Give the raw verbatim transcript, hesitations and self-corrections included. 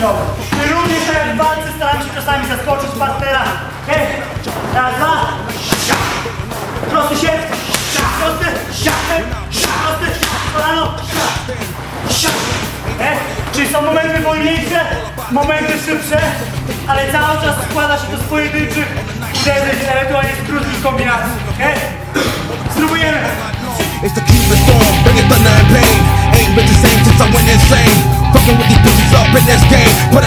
siłowy. I również tak jak w walce staram się czasami zaskoczyć partnera. Hej, raz, dwa. Prosty się. Prosty. Prosty. Kolano. Hej, czyli są momenty wolniejsze, momenty szybsze, ale cały czas składa się do pojedynczych uderzeń, ewentualnie z krótkich kombinacji. Hej, spróbujemy. It's the Cuban storm, bringing thunder and pain. Ain't been the same since I went insane. Fucking with these bitches up in this game. Put